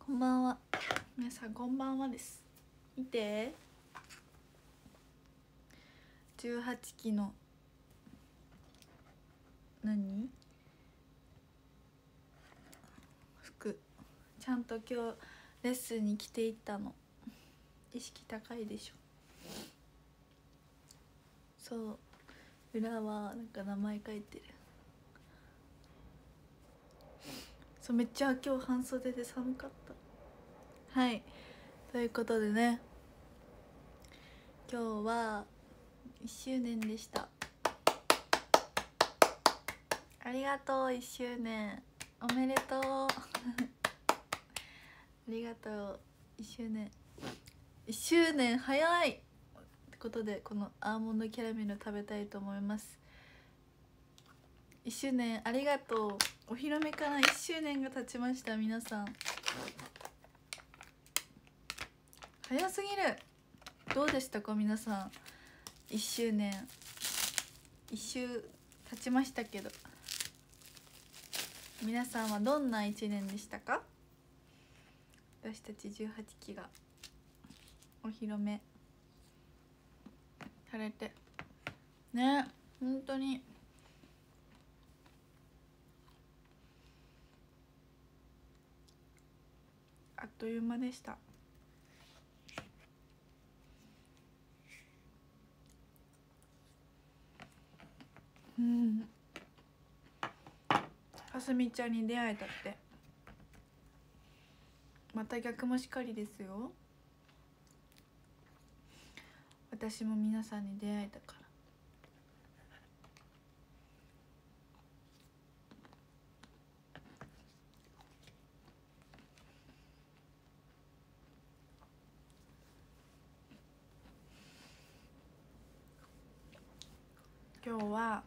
こんばんは。皆さんこんばんはです。見て、18期の服、ちゃんと今日レッスンに着ていったの。意識高いでしょ。そう、裏はなんか名前書いてる。そう、めっちゃ今日半袖で寒かった。はい、ということでね、今日は1周年でした。ありがとう。1周年おめでとうありがとう。1周年1周年早いってことで、このアーモンドキャラメル食べたいと思います。1周年ありがとう。お披露目から1周年が経ちました。皆さん早すぎる。どうでしたか皆さん。1周年1周経ちましたけど、皆さんはどんな1年でしたか？私たち18期がお披露目されてね、本当にあっという間でした。かすみちゃんに出会えたって、また逆もしかりですよ。私も皆さんに出会えたから。今日は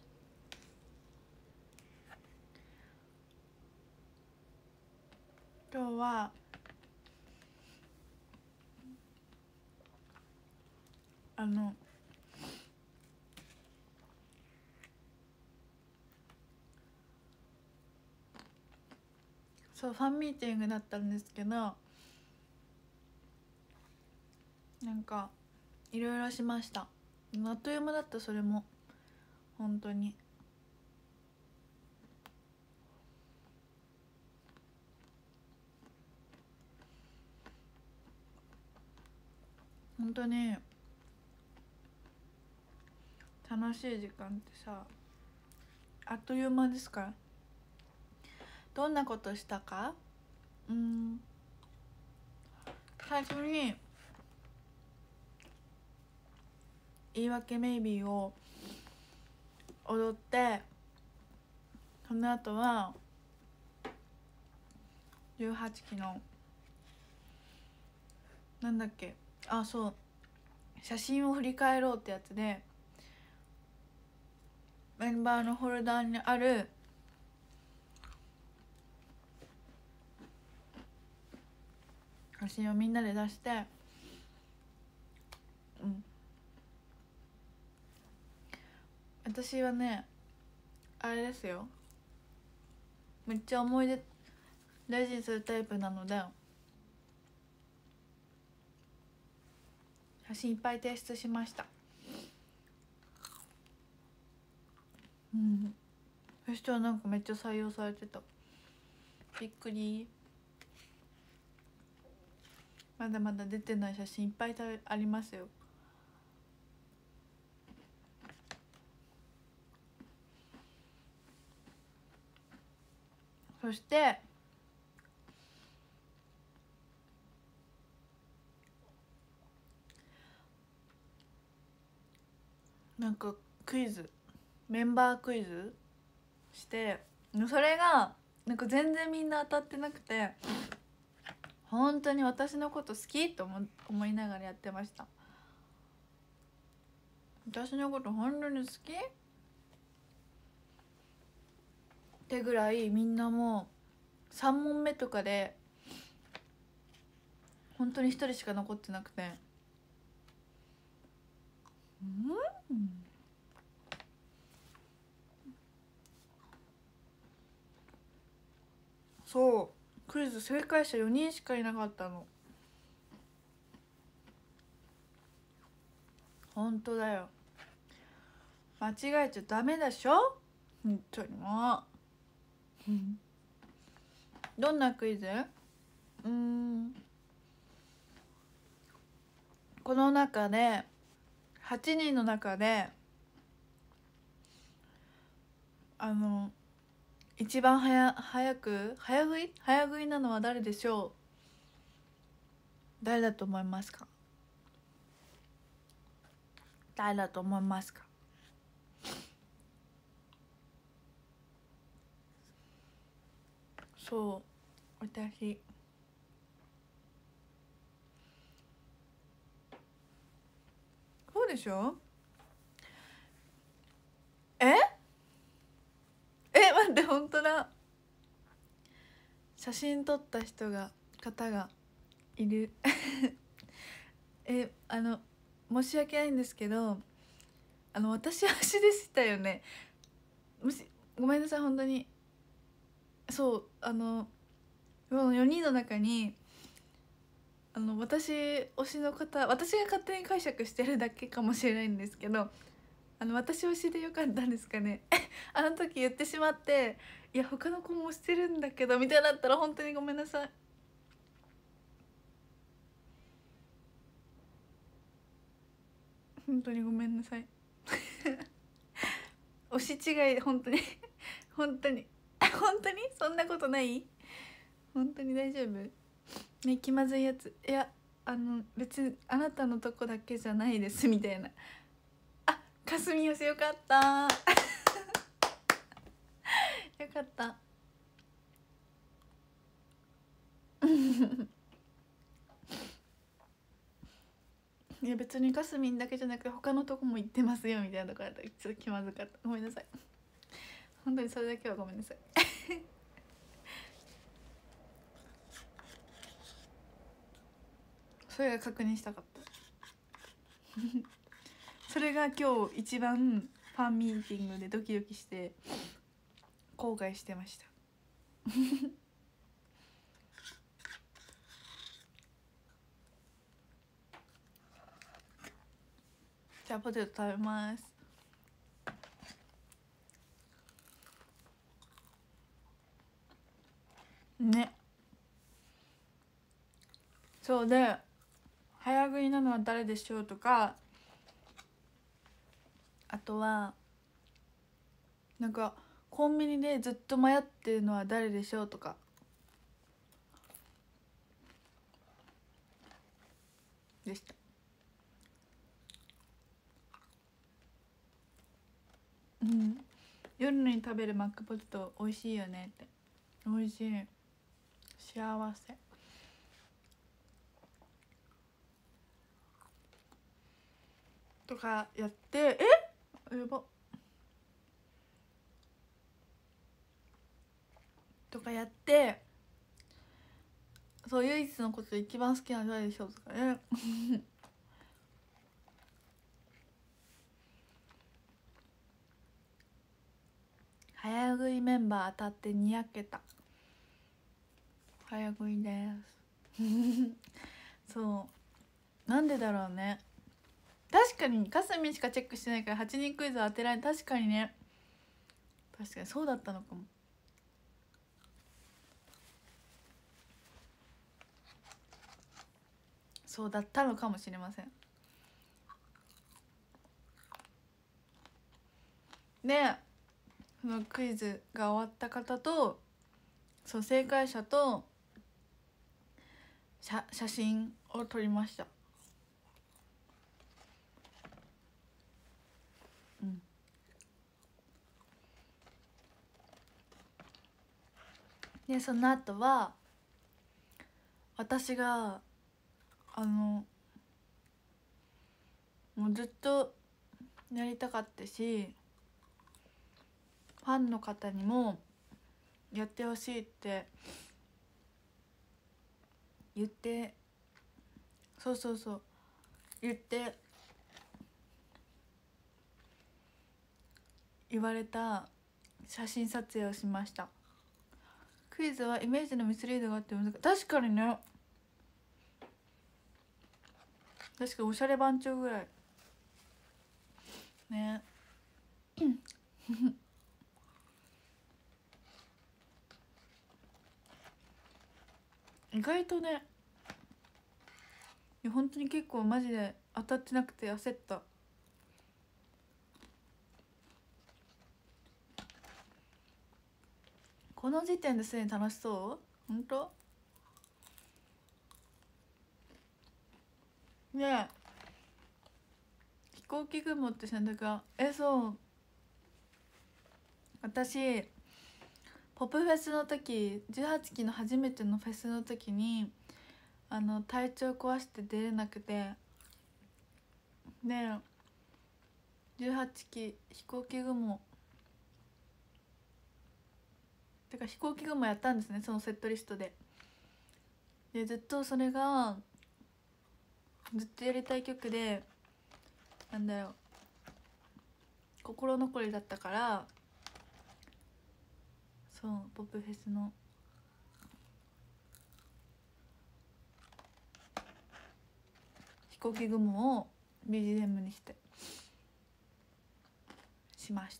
そうファンミーティングだったんですけど、なんかいろいろしました。あっという間だった。それも本当に本当に楽しい時間ってさ、あっという間ですから。どんなことしたか？最初に言い訳メイビーを踊って、その後は18期のなんだっけ、あ、そう写真を振り返ろうってやつで、メンバーのホルダーにある写真をみんなで出して、私はね、あれですよ、めっちゃ思い出大事にするタイプなので、写真いっぱい提出しました。そしたらなんかめっちゃ採用されてた。びっくり。まだまだ出てない写真いっぱいありますよ。そしてなんかメンバークイズして、それがなんか全然みんな当たってなくて、本当に私のこと好きと思いながらやってました。私のこと本当に好きってぐらい、みんなもう3問目とかで本当に1人しか残ってなくて、そうクイズ正解者4人しかいなかったの。ほんとだよ、間違えちゃダメでしょ本当にもうどんなクイズ？この中で8人の中で一番早食いなのは誰でしょう？誰だと思いますか？誰だと思いますか？そう、私。そうでしょ？え待って、本当だ。写真撮った方がいる申し訳ないんですけど、私足でしたよね。ごめんなさい、本当に。そう4人の中に私推しの方、私が勝手に解釈してるだけかもしれないんですけど、私推しでよかったんですかねあの時言ってしまって、いや他の子もしてるんだけどみたいになったら本当にごめんなさい。本当にごめんなさい推し違い、本当に本当に本当にそんなことない？本当に大丈夫ね？気まずいやつ、いや別にあなたのとこだけじゃないですみたいな。あ、かすみよし、よかったよかったいや別にかすみんだけじゃなくて他のとこも行ってますよみたいなとこだったらちょっと気まずかった。ごめんなさい、本当にそれだけはごめんなさいそれが確認したかったそれが今日一番ファンミーティングでドキドキして後悔してましたじゃあポテト食べますね。そうで、早食いなのは誰でしょうとか、あとはなんかコンビニでずっと迷ってるのは誰でしょうとかでした。夜に食べるマックポテト美味しいよねって。美味しい、幸せとかやって、やばとかやって、そう、唯一のことで一番好きなの誰でしょうとかね早食いメンバー当たってにやけた。早食いですそうなんでだろうね。確かにかすみんしかチェックしてないから8人クイズ当てられ、確かにね、確かにそうだったのかも。そうだったのかもしれません。でそのクイズが終わった方と、そう正解者と写真を撮りました。でその後は私がもうずっとやりたかったし、ファンの方にもやってほしいって言って、そう言って言われた写真撮影をしました。 クイズはイメージのミスリードがあって難しい。確かにね、確かにおしゃれ番長ぐらいね。意外とね、いや本当に結構マジで当たってなくて焦った。この時点ですでに楽しそう？本当？ねえ、飛行機雲って選択がそう、私ポップフェスの時、18期の初めてのフェスの時に体調壊して出れなくて、ねえ、18期飛行機雲てか飛行機雲やったんですね、そのセットリストで。でずっとそれがずっとやりたい曲で、なんだよ、心残りだったから、そうポップフェスの飛行機雲を BGM にしてしました。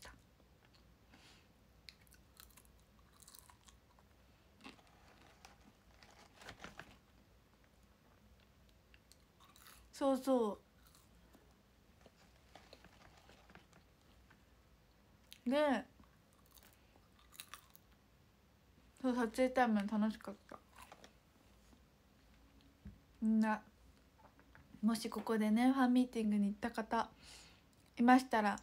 そうそうで、そう撮影タイム楽しかった。みんなもしここでねファンミーティングに行った方いましたら、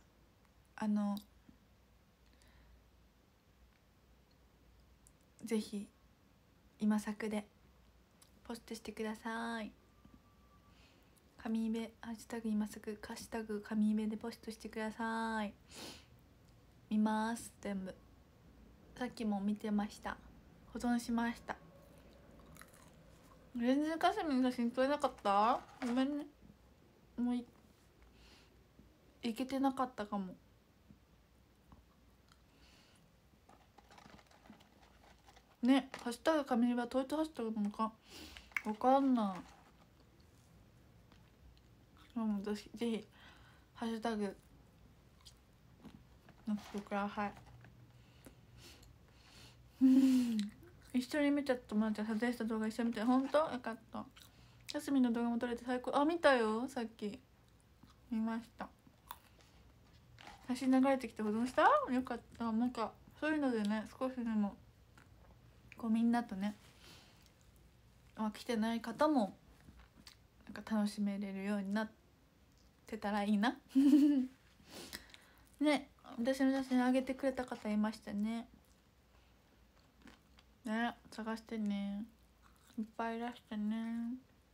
ぜひ今作でポストしてください。神イベハッシュタグ今すぐハッシュタグ神イベでポストしてください。見ます、全部。さっきも見てました。保存しました。全然かすみの写真撮れなかった？ごめんね、もういけてなかったかも。ね、ハッシュタグ神イベは統一ハッシュタグなのかわかんない。ぜひハッシュタグ載せてください。一緒に見た友達が撮影した動画一緒に見て、本当よかった。ジャスミンの動画も撮れて最高。あ、見たよ、さっき見ました。写真流れてきて保存した？よかった。なんかそういうのでね、少しでもこうみんなとね、来てない方もなんか楽しめれるようになってたらいいな。ね、私の写真あげてくれた方いましたね。ね、探してね、いっぱいいらしてね。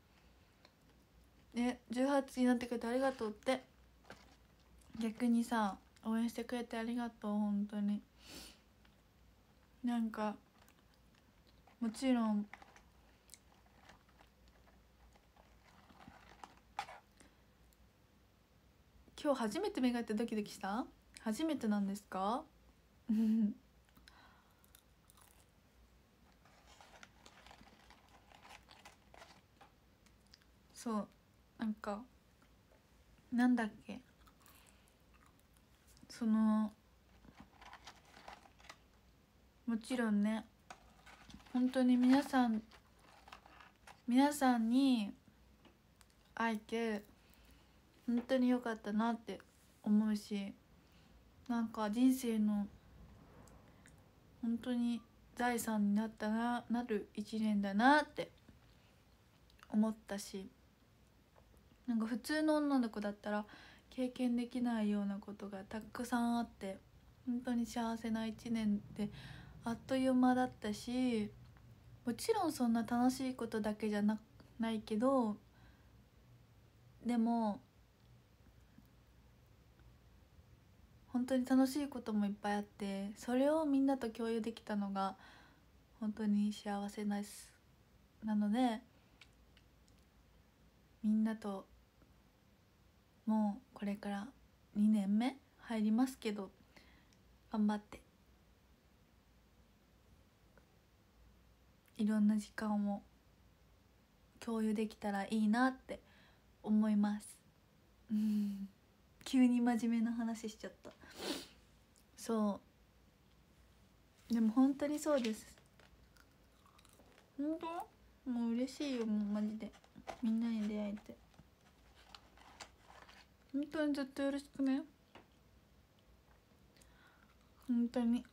ね、18になってくれてありがとうって。逆にさ、応援してくれてありがとう、本当に。なんかもちろん今日初めて目が合ってドキドキした？初めてなんですか？そう、なんかなんだっけ、そのもちろんね、本当に皆さんに会えて本当に良かったなって思うし、なんか人生の本当に財産になる一年だなって思ったし、なんか普通の女の子だったら経験できないようなことがたくさんあって、本当に幸せな一年であっという間だったし、もちろんそんな楽しいことだけじゃないけど、でも本当に楽しいこともいっぱいあって、それをみんなと共有できたのが本当に幸せです。なのでみんなともうこれから2年目入りますけど、頑張っていろんな時間を共有できたらいいなって思います。急に真面目な話しちゃった。そうでも本当にそうです。本当もう嬉しいよ、もうマジでみんなに出会えて。本当にずっとよろしくね、本当に。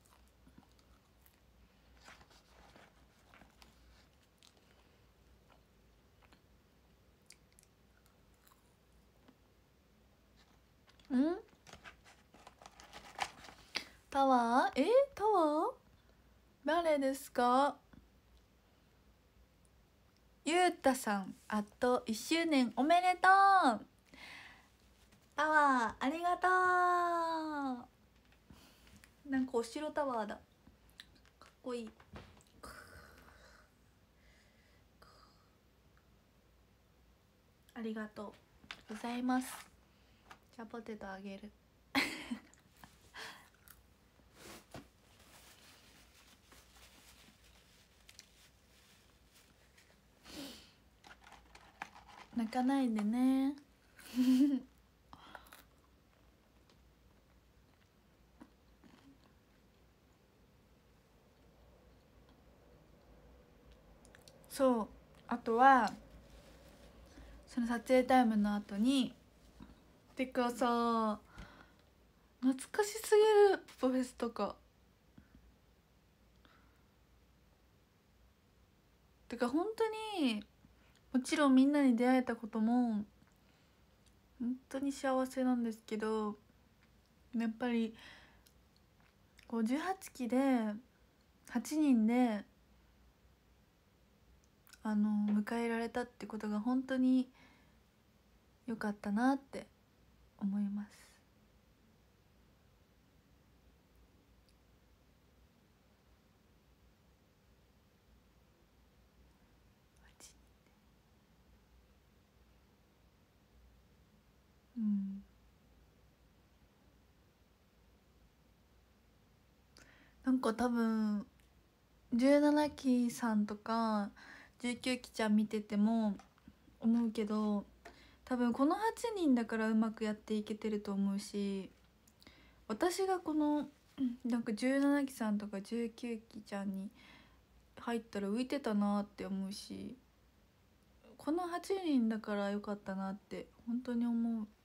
タワータワー誰ですか？ゆうたさん、あと1周年おめでとう。タワーありがとう。なんかお城タワーだ、かっこいい。ありがとうございます。じゃあポテトあげる。泣かないでね。そうあとはその撮影タイムの後に、てかさ懐かしすぎる、ポフェスとか。てか本当にもちろんみんなに出会えたことも本当に幸せなんですけど、やっぱり58期で8人で迎えられたってことが本当に良かったなって思います。なんか多分17期さんとか19期ちゃん見てても思うけど、多分この8人だからうまくやっていけてると思うし、私がこのなんか17期さんとか19期ちゃんに入ったら浮いてたなって思うし、この8人だから良かったなって本当に思う。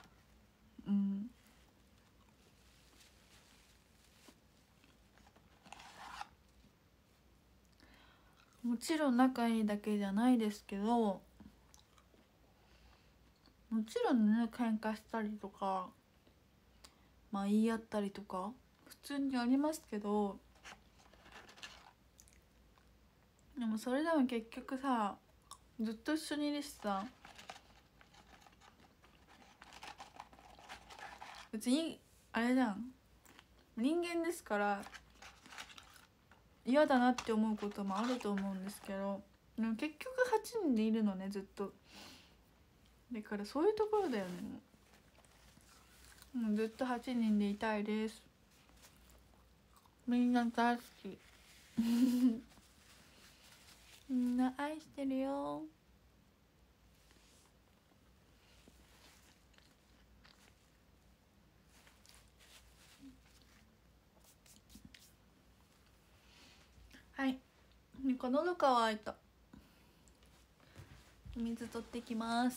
もちろん仲いいだけじゃないですけど、もちろんね喧嘩したりとかまあ言い合ったりとか普通にありますけど、でもそれでも結局さずっと一緒にいるしさ、別にあれじゃん、人間ですから嫌だなって思うこともあると思うんですけど、でも結局8人でいるのねずっと。だからそういうところだよね。もうずっと8人でいたいです。みんな大好き。みんな愛してるよ。はい、なんか喉乾いた。水取ってきます。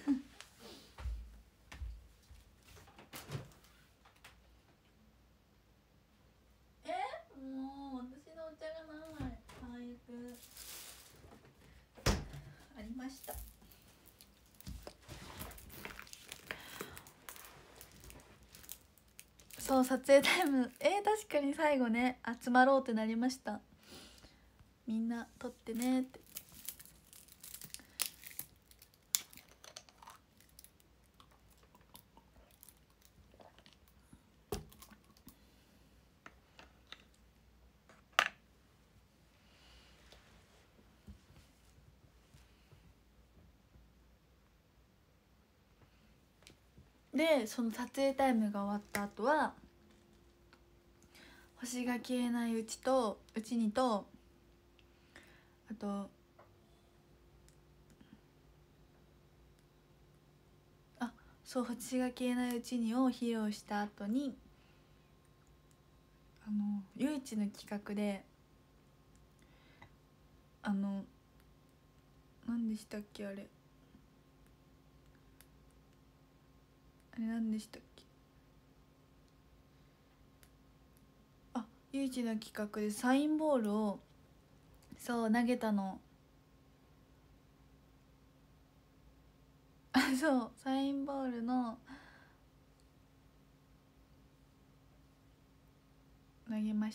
もう私のお茶がない。早く。ありました。そう撮影タイム確かに最後ね集まろうってなりました。みんな撮ってねって。でその撮影タイムが終わった後は星が消えないうちにとあとそう「星が消えないうちに」を披露した後に唯一の企画で何でしたっけ、あれ何でしたっけ、唯一の企画でサインボールをそう投げたの。そうサインボールの投げました。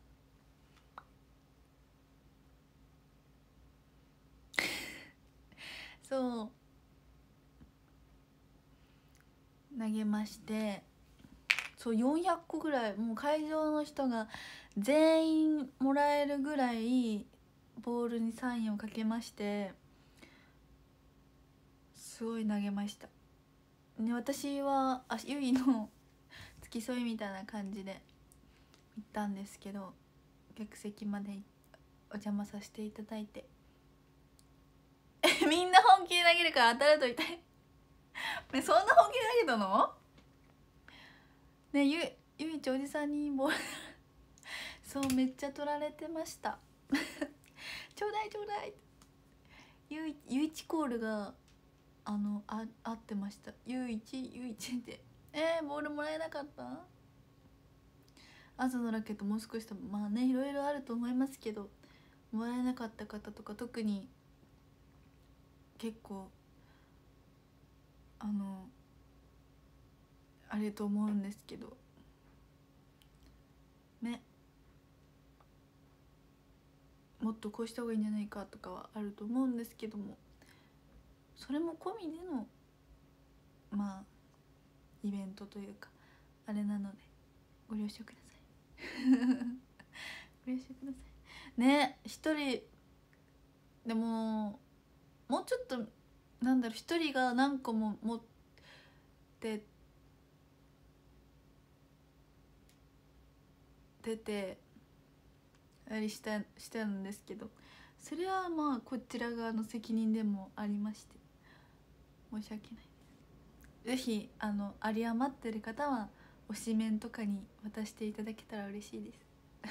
そう投げまして、そう400個ぐらい、もう会場の人が全員もらえるぐらいボールにサインをかけまして、すごい投げました。ね、私はゆいの付き添いみたいな感じで行ったんですけど、客席までお邪魔させていただいてみんな本気で投げるから当たると痛いね、そんな本気で投げたのね。ゆいちおじさんにボールそうめっちゃ取られてましたちょうだいちょうだい。ゆいちコールが合ってました。ゆいちってボールもらえなかった。朝のラケットもう少しと、まあね、いろいろあると思いますけど、もらえなかった方とか特に結構あれと思うんですけどね、もっとこうした方がいいんじゃないかとかはあると思うんですけども、それも込みでのまあイベントというかあれなのでご了承くださいご了承くださいね。一人でももうちょっとなんだろう、一人が何個も持って出てあれしたんですけど、それはまあこちら側の責任でもありまして申し訳ないです。ぜひ有り余ってる方は推しメンとかに渡していただけたら嬉しいです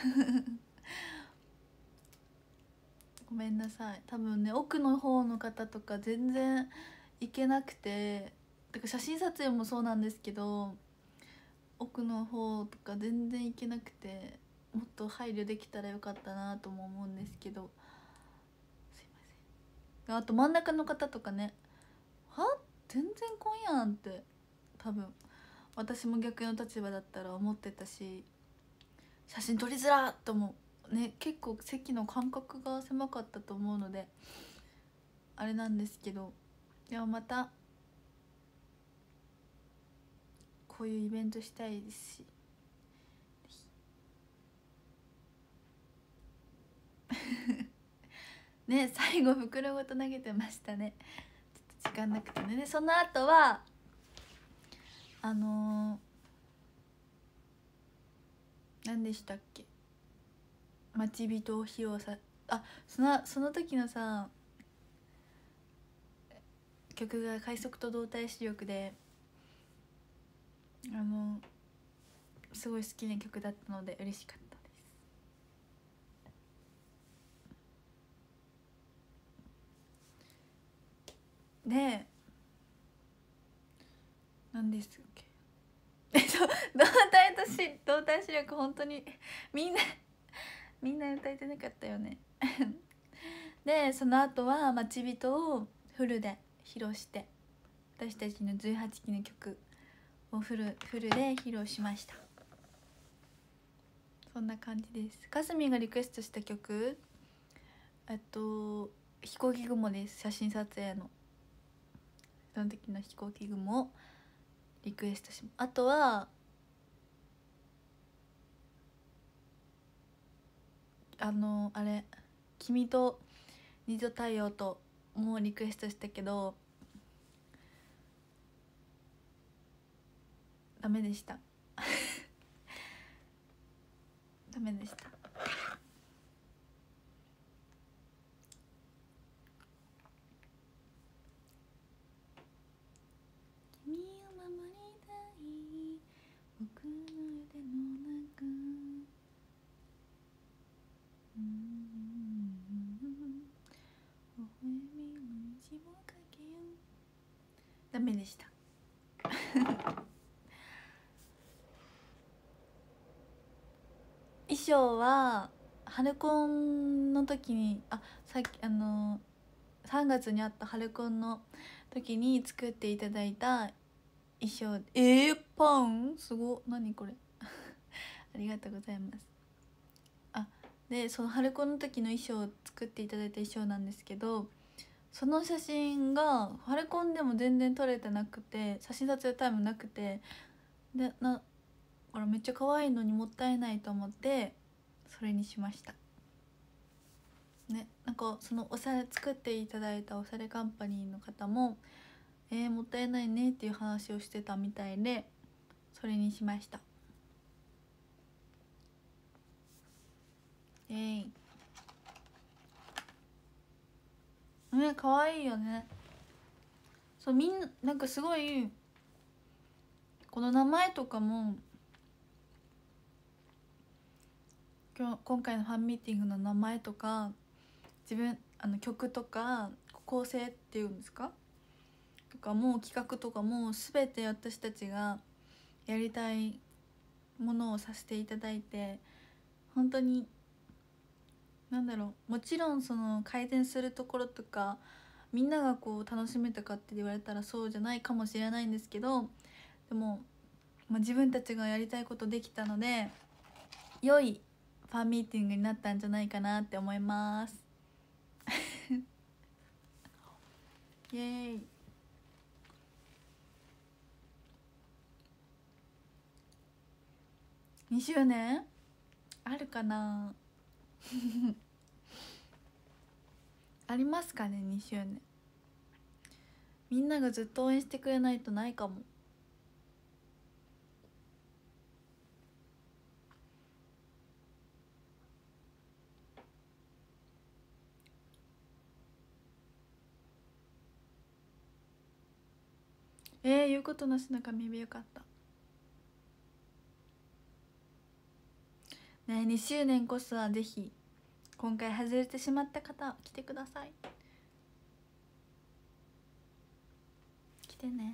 ごめんなさい。多分ね、奥の方の方とか全然行けなくて、だから写真撮影もそうなんですけど、奥の方とか全然行けなくて、もっと配慮できたらよかったなとも思うんですけど、すいません。あと真ん中の方とかね、全然来んやんって多分私も逆の立場だったら思ってたし、写真撮りづらっともね、結構席の間隔が狭かったと思うのであれなんですけど、でもまたこういうイベントしたいですしね、最後袋ごと投げてましたね。ちょっと時間なくてね。でその後は何でしたっけ、待ち人を披露さその時のさ曲が快速と動体視力ですごい好きな曲だったので嬉しかったです。で何ですっけそう動体視力本当にみんな歌えてなかったよねでその後は待ち人をフルで披露して、私たちの18期の曲をフルで披露しました。そんな感じです。かすみんがリクエストした曲飛行機雲です。写真撮影のその時の飛行機雲をリクエストします。あとはあれ君と二度太陽ともリクエストしたけどダメでしたダメでした。 ダメでした衣装は春コンの時にさっき3月にあった春コンの時に作っていただいた衣装。パンすご、何これありがとうございます。でその春コンの時の衣装を作っていただいた衣装なんですけど、その写真が春コンでも全然撮れてなくて、写真撮影タイムなくて、でこれめっちゃ可愛いのにもったいないと思ってそれにしましたね。なんかそのおしゃれ作っていただいたおしゃれカンパニーの方ももったいないねっていう話をしてたみたいで、それにしました。ね、可愛いよね。そう、みんななんかすごいこの名前とかも、今回のファンミーティングの名前とか、自分曲とか構成っていうんですかとかも、企画とかも全て私たちがやりたいものをさせていただいて、本当になんだろう、もちろんその改善するところとかみんながこう楽しめたかって言われたらそうじゃないかもしれないんですけど、でも、自分たちがやりたいことできたので良いファンミーティングになったんじゃないかなって思いますイエーイ。2周年あるかなありますかね。2周年みんながずっと応援してくれないとないかも。言うことなしの神指よかったね。2周年こそはぜひ、今回外れてしまった方来てください。来てね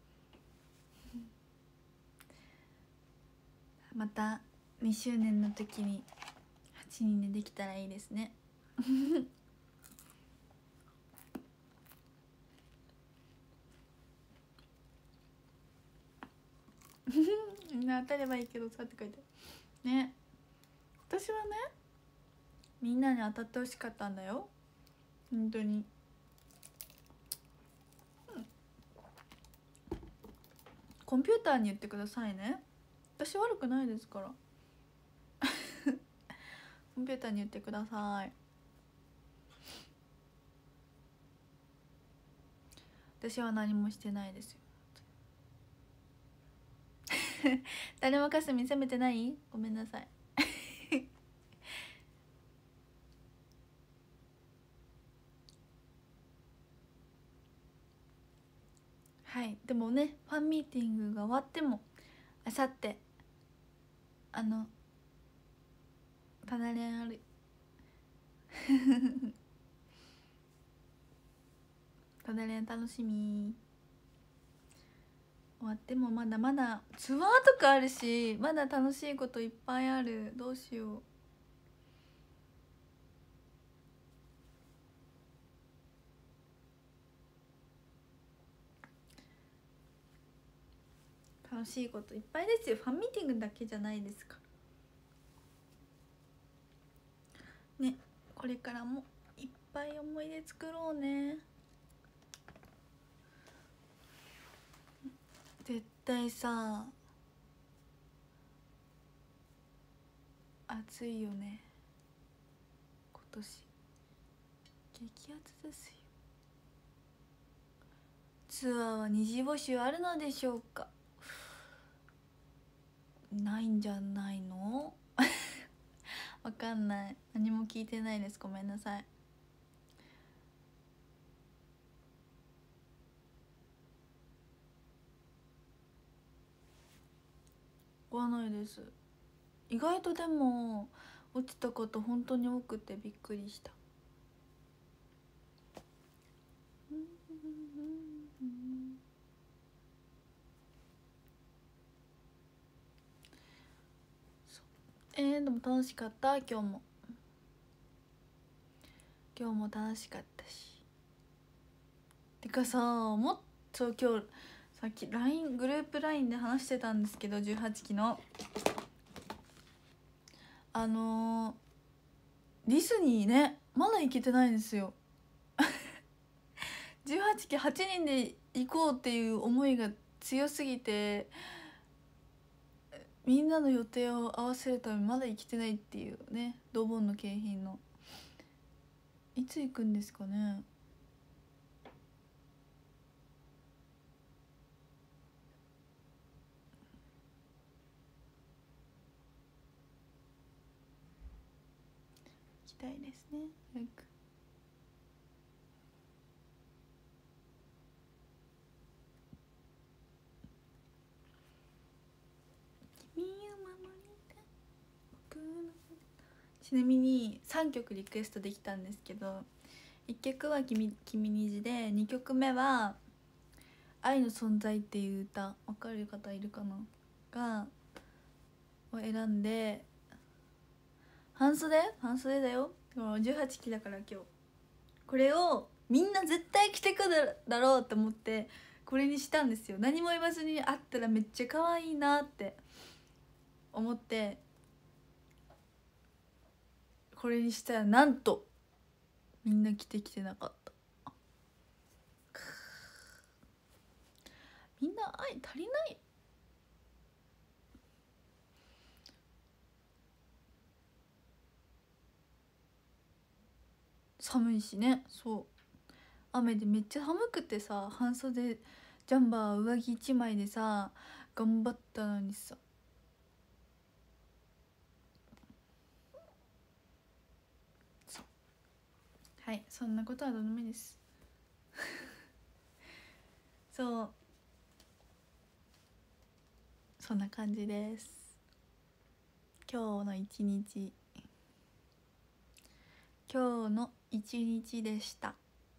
また2周年の時に8人でできたらいいですねみんな当たればいいけどさって書いてね。私はね、みんなに当たってほしかったんだよ本当に、コンピューターに言ってくださいね。私悪くないですからコンピューターに言ってください。私は何もしてないですよ誰もかすみ責めてない？ごめんなさいはい。でもね、ファンミーティングが終わってもあさってパナレンあるパナレン楽しみ。終わってもまだまだツアーとかあるし、まだ楽しいこといっぱいある。どうしよう。楽しいこといっぱいですよ。ファンミーティングだけじゃないですからね。これからもいっぱい思い出作ろうね。絶対さ、暑いよね今年。激アツですよ。ツアーは二次募集あるのでしょうか。ないんじゃないのわかんない。何も聞いてないです。ごめんなさい。わかんないです。意外とでも落ちたこと本当に多くてびっくりしたでも楽しかった。今日も楽しかったし。てかさ、もっと今日さっきグループ LINE で話してたんですけど、18期のディズニーね、まだ行けてないんですよ。18期8人で行こうっていう思いが強すぎて、みんなの予定を合わせるためまだ行けてないっていうね。ドボンの景品のいつ行くんですかね。行きたいですね、早く。君を守りたい僕の。ちなみに3曲リクエストできたんですけど、1曲は君虹で、2曲目は愛の存在っていう歌、わかる方いるかな、がを選んで、半袖だよ。18期だから今日これをみんな絶対着てくるだろうって思ってこれにしたんですよ。何も言わずに会ったらめっちゃ可愛いなって思ってこれにしたら、なんとみんな着てきてなかった。みんな愛足りない。寒いしね。そう、雨でめっちゃ寒くてさ、半袖ジャンバー上着1枚でさ頑張ったのにさ。はい、そんなことはどうでもいいですそう、そんな感じです。今日の一日でした。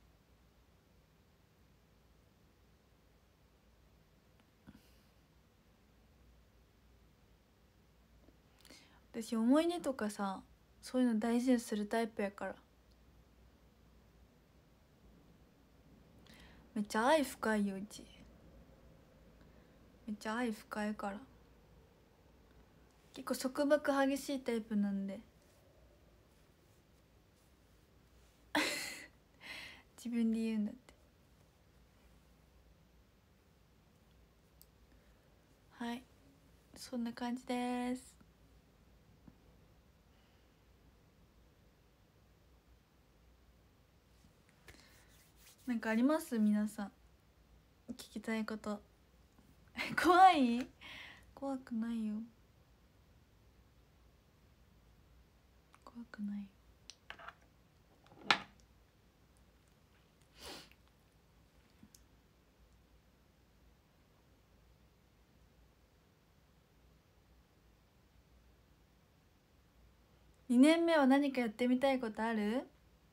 私思い出とかさ、そういうの大事にするタイプやから。めっちゃ愛深いよ、うち。めっちゃ愛深いから。結構束縛激しいタイプなんで自分で言うんだって。はい、そんな感じです。なんかあります？皆さん聞きたいこと怖い？怖くないよ、怖くないよ。2年目は何かやってみたいことある？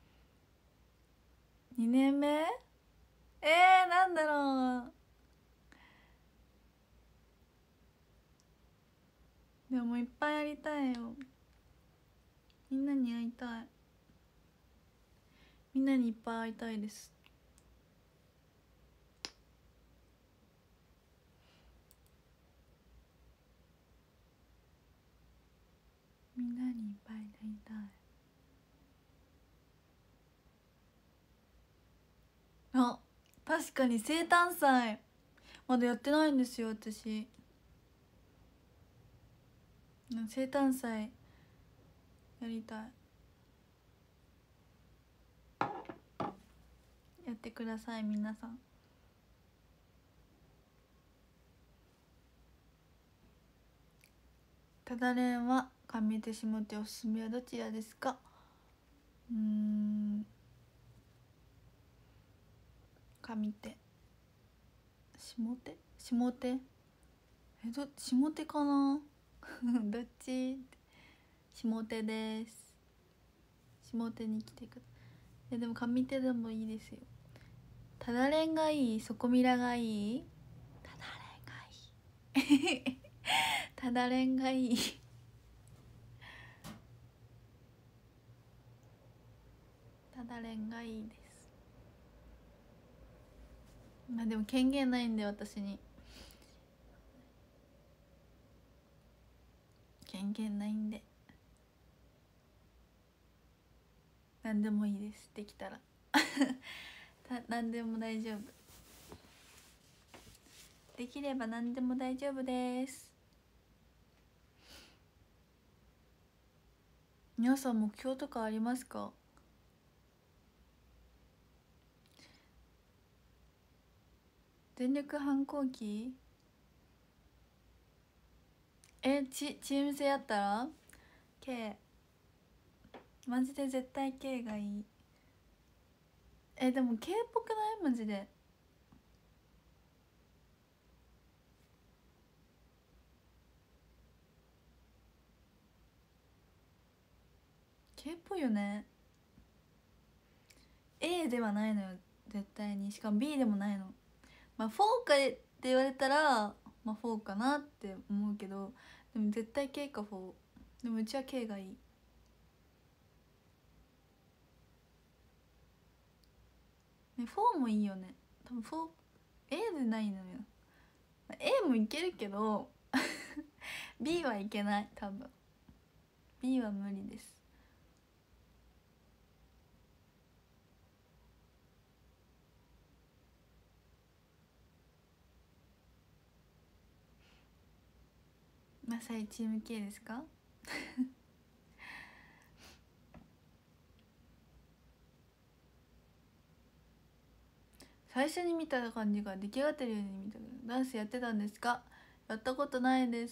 2 年目なんだろう。でもいっぱいやりたいよ。みんなに会いたい。みんなにいっぱい会いたいです。みんなにいっぱい会いたい。あ、確かに生誕祭まだやってないんですよ、私。生誕祭やりたい。やってください皆さん。ただれんは上手下手おすすめはどちらですか？上手下手下手かなどっち？下手です。下手に来てください。でも上手でもいいですよ。ただれんがいい？底ミラがいい？ただれんがいいただれんがいいダレンがいいです。まあでも権限ないんで、私に権限ないんで何でもいいです。できたら何でも大丈夫、できれば何でも大丈夫です。皆さん目標とかありますか？全力反抗期、チーム制やったら K、 マジで絶対 K がいい。でも K っぽくない？マジで K っぽいよね。 A ではないのよ絶対に。しかも B でもないの。まあ4かって言われたらまあ4かなって思うけど、でも絶対 K か4。でもうちは K がいい。ね、4もいいよね。多分4A でないのよ。 A もいけるけどB はいけない。多分 B は無理です。マサイチーム K ですか？最初に見た感じが出来上がってるように見たけど、ダンスやってたんですか？やったことないです。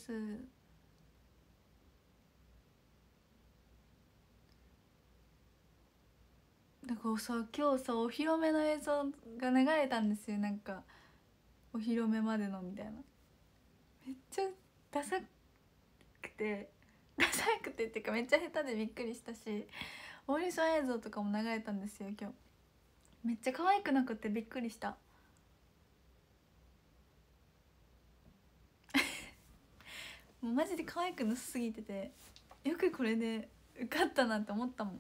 だからさ、今日さお披露目の映像が流れたんですよ。なんかお披露目までのみたいな、めっちゃダサくてっていうかめっちゃ下手でびっくりしたし、オーディション映像とかも流れたんですよ今日。めっちゃ可愛くなくてびっくりした。もうマジで可愛くなさすぎてて、よくこれで受かったなって思ったもん。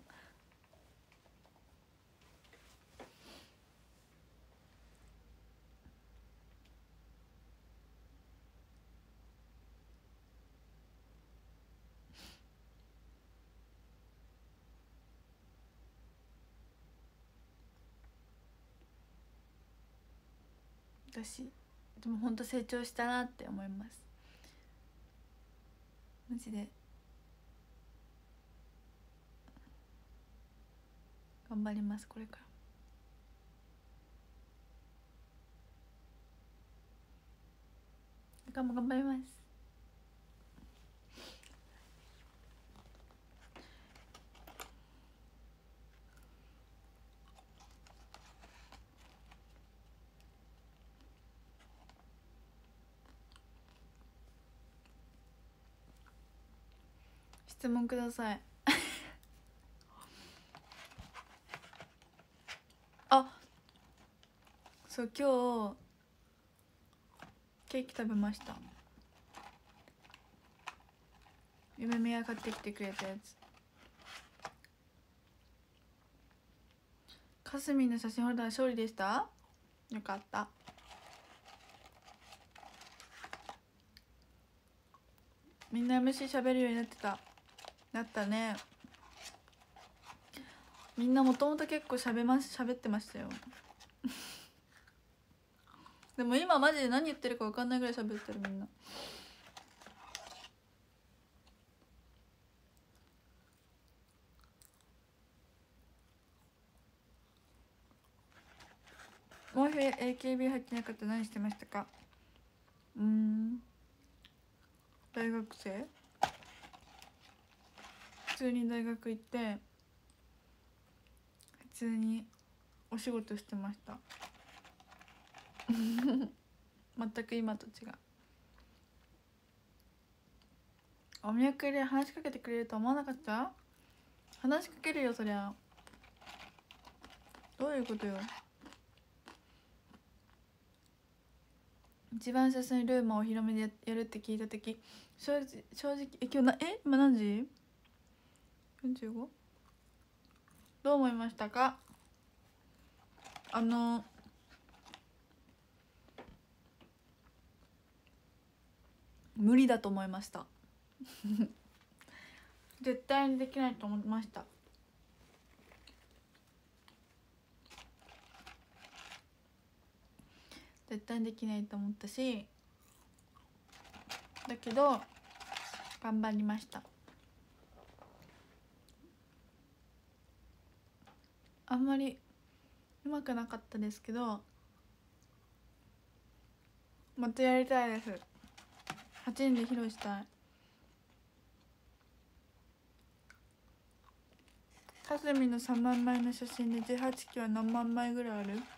私でもほんと成長したなって思います。マジで頑張ります。これから頑張ります。質問くださいあ、そう今日ケーキ食べました。夢見が買ってきてくれたやつ。かすみんの写真ホルダー勝利でした。よかった。みんな MC 喋るようになってた。なったね。みんなもともと結構喋ってましたよでも今マジで何言ってるか分かんないぐらい喋ってるみんな。もうAKB 入ってなかったら何してましたか？大学生、普通に大学行って普通にお仕事してました全く今と違う。お見送りで話しかけてくれると思わなかった？話しかけるよそりゃ。どういうことよ。一番最初にルーマをお披露目でやるって聞いた時、正直今日今何時 45？ どう思いましたか？ 無理だと思いました絶対にできないと思いました。絶対にできないと思ったし、だけど頑張りました。あんまりうまくなかったですけど、またやりたいです。8人で披露したい。かすみの3万枚の写真で18期は何万枚ぐらいある？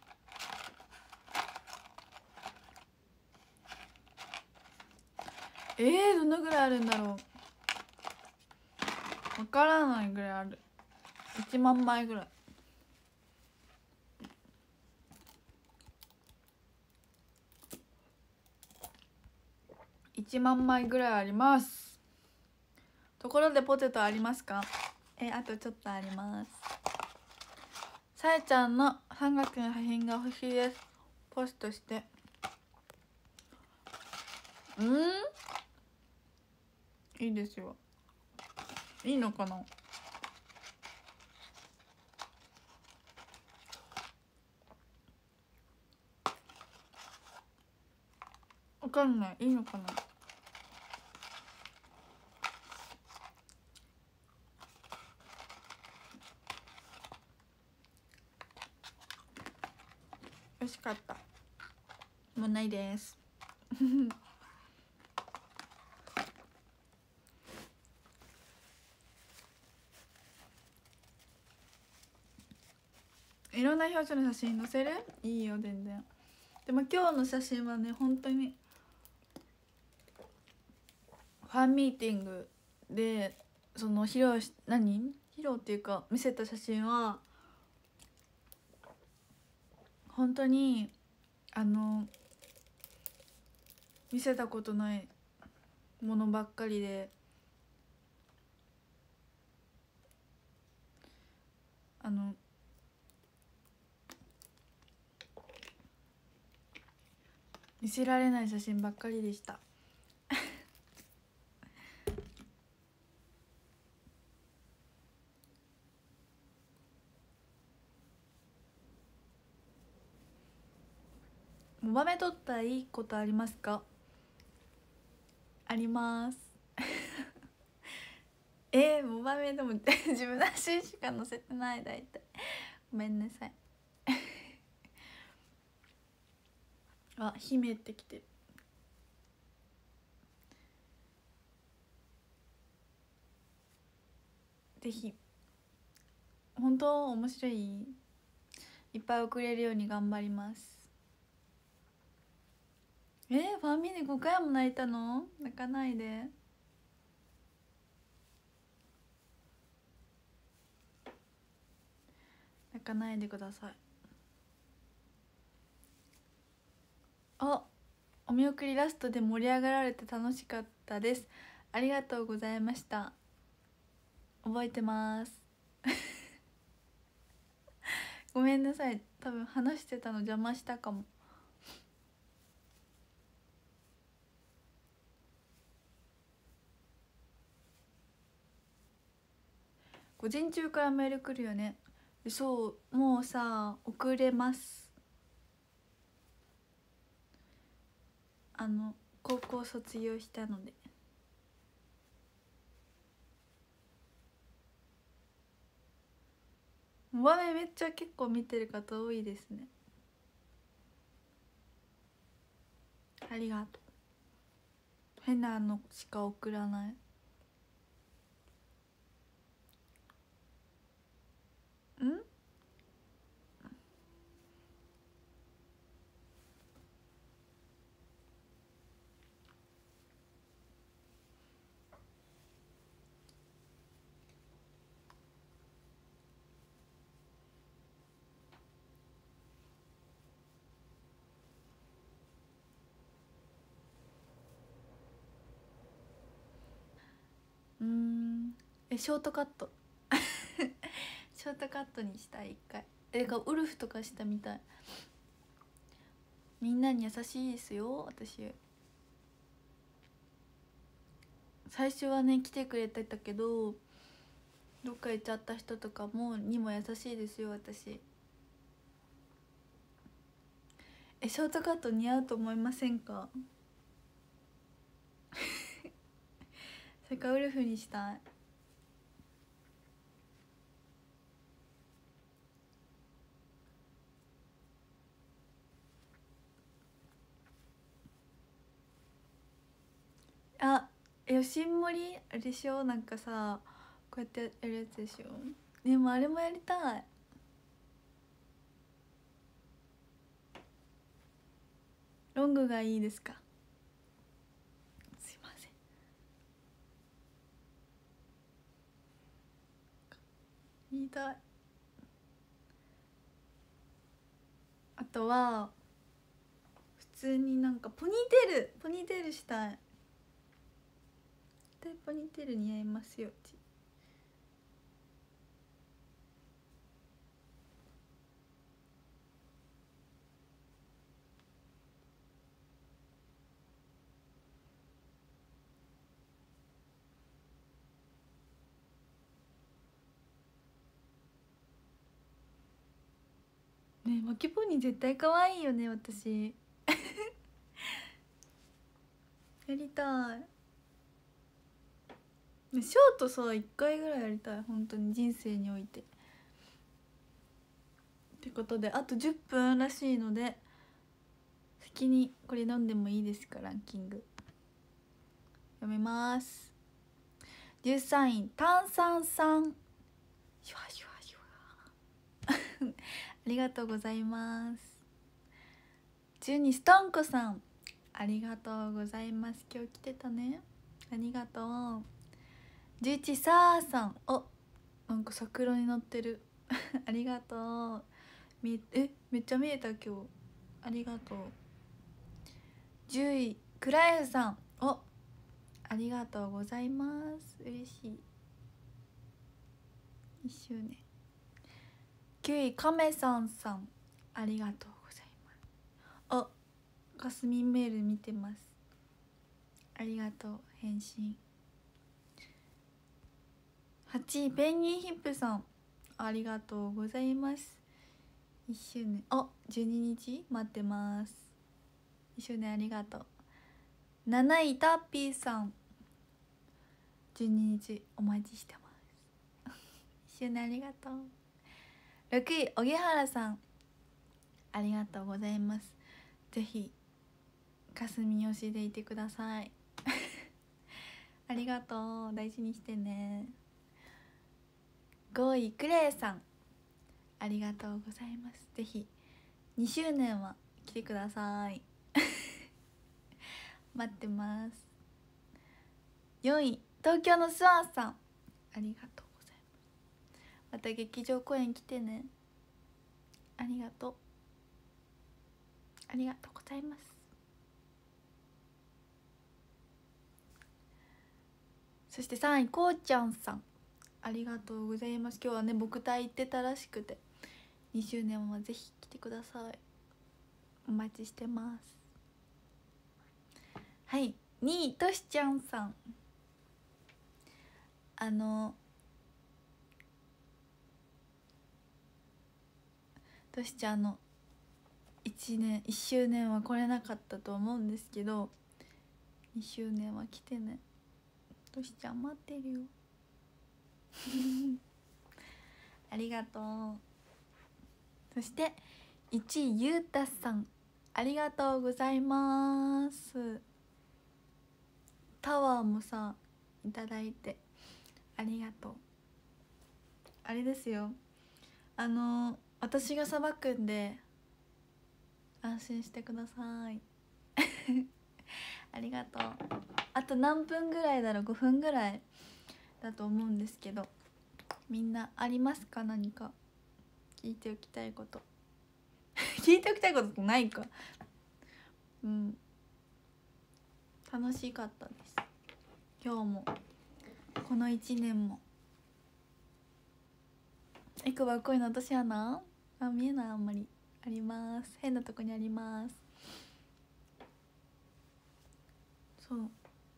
どのぐらいあるんだろう。わからないぐらいある。1万枚ぐらい。1万枚ぐらいあります。ところでポテトありますか？あとちょっとあります。さえちゃんの三角の破片が欲しいです。ポストして。いいですよ。いいのかな？わかんない。いいのかな？美味しかった。もうないですいろんな表情の写真載せる？いいよ全然。でも今日の写真はね、本当にファンミーティングでその披露っていうか見せた写真は本当に見せたことないものばっかりで、見せられない写真ばっかりでしたモバメ撮ったらいいことありますか？ありますモバメでも自分の写真しか載せてない。大体ごめんなさいあ、姫ってきてる。ぜひ本当面白い、いっぱい送れるように頑張ります。ファンミで5回も泣いたの？泣かないで。泣かないでください。お見送りラストで盛り上がられて楽しかったです。ありがとうございました。覚えてますごめんなさい、多分話してたの邪魔したかも。午前中からメール来るよね。そう、もうさ遅れます。高校卒業したので。モバメめっちゃ結構見てる方多いですね。ありがとう。変なのしか送らない。ショートカットショートカットにしたい一回。 かウルフとかしたみたい。みんなに優しいですよ私。最初はね来てくれてたけどどっか行っちゃった人とかにも優しいですよ私。ショートカット似合うと思いませんか？それかウルフにしたい。あ、吉森あれでしょ、なんかさこうやってやるやつでしょ。でもあれもやりたい。ロングがいいですか？すいません。言いたい。あとは普通になんかポニーテールしたい。絶対ポニーテール似合いますよ。ねえ、マキポニー絶対可愛いよね私。やりたい。ショートさ1回ぐらいやりたい本当に人生において。ってことであと10分らしいので先にこれ飲んでもいいですか？ランキング読めます。13位炭酸酸シュワシュワシュワありがとうございます。12位ストンコさんありがとうございます。今日来てたね、ありがとう。11位サーさん、お、なんか桜に乗ってるありがとう。めっちゃ見えた今日、ありがとう。10位クライフさん、お、ありがとうございます、嬉しい。1周年。9位カメさんさん、ありがとうございます。お、かすみんメール見てます、ありがとう返信。8位ペンギンヒップさん、ありがとうございます。1周年、あ、12日待ってます。1周年ありがとう。7位タッピーさん、12日お待ちしてます1周年ありがとう。6位荻原さん、ありがとうございます。ぜひ霞推しでいてくださいありがとう、大事にしてね。5位クレイさん、ありがとうございます。ぜひ2周年は来てください待ってます。4位東京のスワンさん、ありがとうございます。また劇場公演来てね、ありがとう、ありがとうございます。そして3位こうちゃんさん、ありがとうございます。今日はね僕隊行ってたらしくて2周年はぜひ来てください、お待ちしてます。はい、2位としちゃんさん、としちゃんの1周年は来れなかったと思うんですけど2周年は来てね、としちゃん待ってるよありがとう。そして1位ゆうたさん、ありがとうございます。タワーもさいただいてありがとう。あれですよ、私がさばくんで安心してくださいありがとう。あと何分ぐらいだろう、5分ぐらいだと思うんですけど、みんなありますか？何か聞いておきたいこと聞いておきたいことってないか。うん、楽しかったです。今日もこの1年も。エクは恋の落とし穴、 あ、見えない。あんまりあります。変なとこにあります。そう、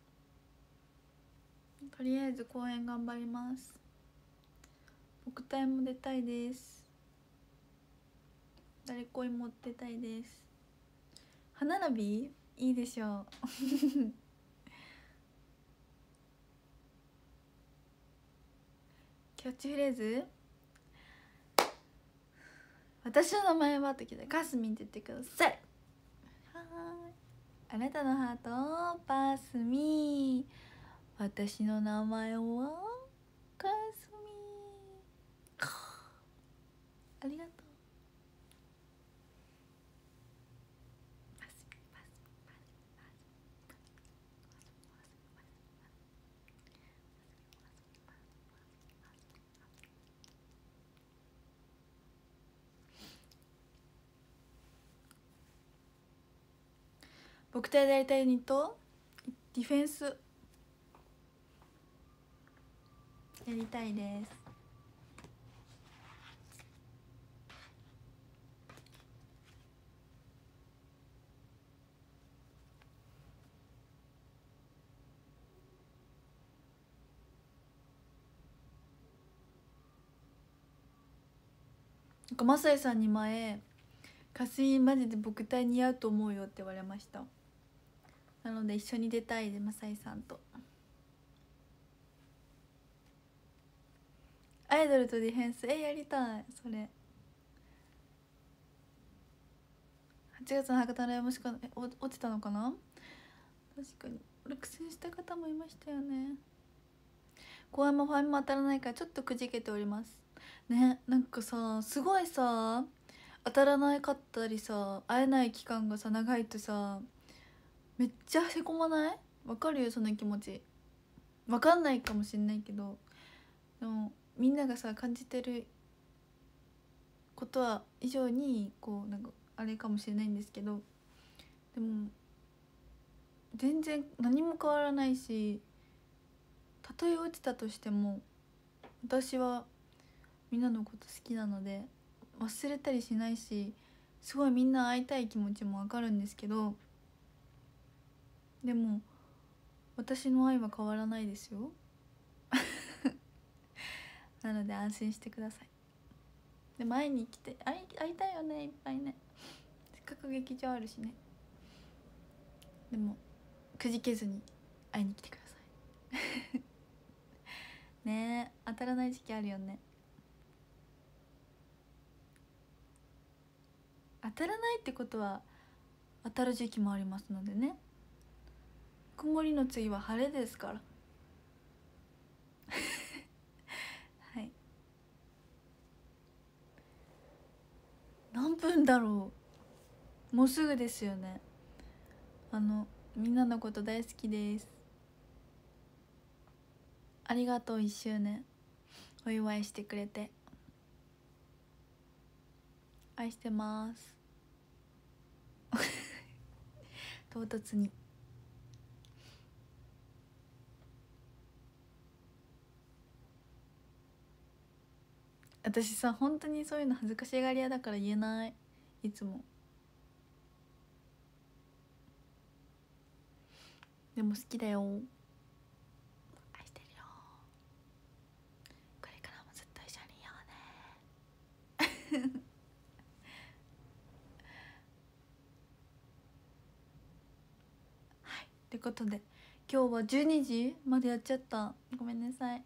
とりあえず公演頑張ります。僕隊も出たいです。誰恋も出たいです。歯並びいいでしょうキャッチフレーズ、私の名前はって聞いてかすみんって言ってください。はーい、あなたのハートパスミ、私の名前はかすみ。ありがとう。パスミパスミパス僕とやりたいユニット、ディフェンスやりたいです。なんかマサイさんに前「かすみマジで僕隊似合うと思うよ」って言われました。なので一緒に出たいで、マサイさんと。アイドルとディフェンスやりたい。それ8月の博多のもしか落ちたのかな。確かに落選した方もいましたよね。公演もファンも当たらないからちょっとくじけておりますね。なんかさ、すごいさ、当たらなかったりさ、会えない期間がさ長いとさ、めっちゃへこまない？わかるよその気持ち。わかんないかもしんないけど、でもみんながさ感じてることは以上にこうなんかあれかもしれないんですけど、でも全然何も変わらないし、たとえ落ちたとしても私はみんなのこと好きなので忘れたりしないし、すごいみんな会いたい気持ちもわかるんですけど、でも私の愛は変わらないですよなので安心してください。でも会いに来て、会いたいよね、いっぱいね。せっかく劇場あるしね。でもくじけずに会いに来てくださいねえ、当たらない時期あるよね。当たらないってことは当たる時期もありますのでね。曇りの次は晴れですからはい、何分だろう。もうすぐですよね。みんなのこと大好きです。ありがとう、1周年お祝いしてくれて。愛してます唐突に。私さ、本当にそういうの恥ずかしがり屋だから言えない、いつも。でも好きだよ、愛してるよ。これからもずっと一緒にいようねはい、ってことで今日は12時までやっちゃった。ごめんなさい。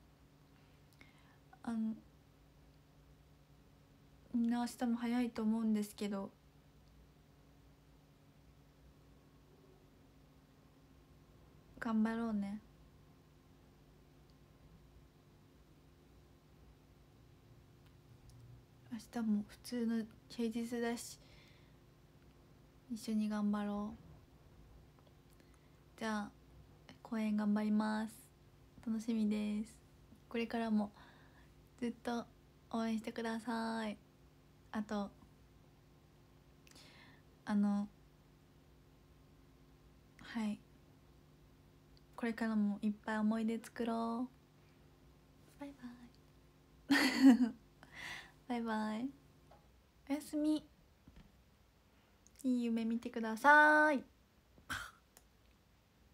みんな明日も早いと思うんですけど、頑張ろうね。明日も普通の平日だし、一緒に頑張ろう。じゃあ公演頑張ります。楽しみです。これからもずっと応援してください。あとはい、これからもいっぱい思い出作ろう。バイバイバイバイ。 おやすみ。いい夢見てください。